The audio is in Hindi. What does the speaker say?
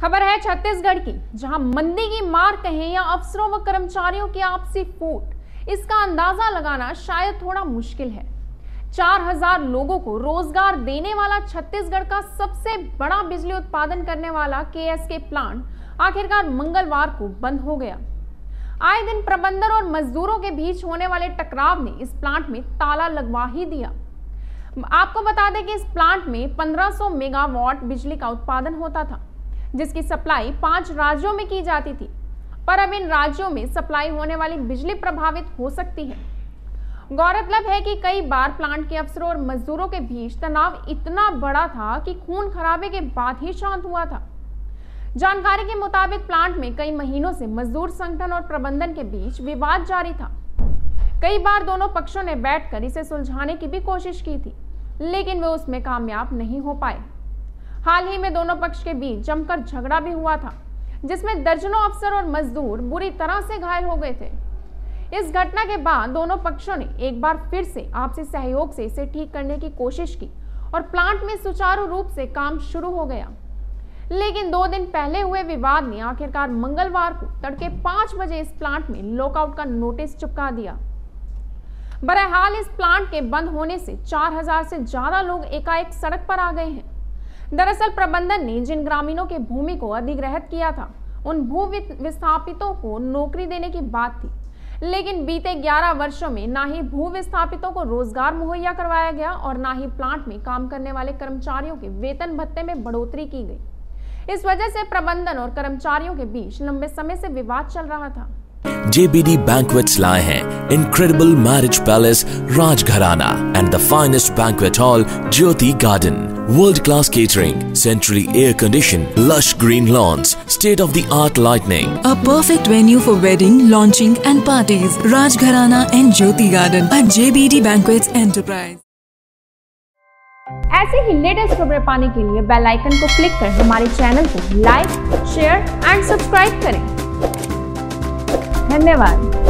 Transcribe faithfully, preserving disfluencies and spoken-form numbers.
खबर है छत्तीसगढ़ की, जहां मंदी की मार कहें या अफसरों व कर्मचारियों की आपसी फूट, इसका अंदाजा लगाना शायद थोड़ा मुश्किल है। चार हजार लोगों को रोजगार देने वाला छत्तीसगढ़ का सबसे बड़ा बिजली उत्पादन करने वाला केएसके प्लांट आखिरकार मंगलवार को बंद हो गया। आए दिन प्रबंधन और मजदूरों के बीच होने वाले टकराव ने इस प्लांट में ताला लगवा ही दिया। आपको बता दें कि इस प्लांट में पंद्रह सौ मेगावाट बिजली का उत्पादन होता था, जिसकी सप्लाई पांच राज्यों में की जाती थी। पर अब इन राज्यों में सप्लाई होने वाली बिजली प्रभावित हो सकती है। गौरतलब है कि कई बार प्लांट के अफसरों और मजदूरों के बीच तनाव इतना बड़ा था कि खून खराबे के बाद ही शांत हुआ था। जानकारी के मुताबिक प्लांट में कई महीनों से मजदूर संगठन और प्रबंधन के बीच विवाद जारी था। कई बार दोनों पक्षों ने बैठकर इसे सुलझाने की भी कोशिश की थी, लेकिन वे उसमें कामयाब नहीं हो पाए। हाल ही में दोनों पक्ष के बीच जमकर झगड़ा भी हुआ था, जिसमें दर्जनों अफसर और मजदूर बुरी तरह से घायल हो गए थे। इस घटना के बाद दोनों पक्षों ने एक बार फिर से आपसी सहयोग से इसे ठीक करने की कोशिश की और प्लांट में सुचारू रूप से काम शुरू हो गया। लेकिन दो दिन पहले हुए विवाद ने आखिरकार मंगलवार को तड़के पांच बजे इस प्लांट में लॉकआउट का नोटिस चिपका दिया। बहरहाल इस प्लांट के बंद होने से चार हजार से ज्यादा लोग एकाएक सड़क पर आ गए हैं। दरअसल प्रबंधन ने जिन ग्रामीणों के भूमि को अधिग्रहित किया था, उन भू विस्थापितों को नौकरी देने की बात थी, लेकिन बीते ग्यारह वर्षों में ना ही भू विस्थापितों को रोजगार मुहैया करवाया गया और ना ही प्लांट में काम करने वाले कर्मचारियों के वेतन भत्ते में बढ़ोतरी की गई। इस वजह से प्रबंधन और कर्मचारियों के बीच लंबे समय से विवाद चल रहा था। J B D Banquets लाए हैं incredible marriage palace Rajgharana and the finest banquet hall Jyoti Garden. World class catering, centrally air conditioned, lush green lawns, state of the art lighting. A perfect venue for wedding, launching and parties. Rajgharana and Jyoti Garden at J B D Banquets Enterprise. ऐसे ही लेटेस्ट खबरें पाने के लिए बेल आइकन को क्लिक कर हमारे चैनल को लाइक, शेयर एंड सब्सक्राइब करें। धन्यवाद।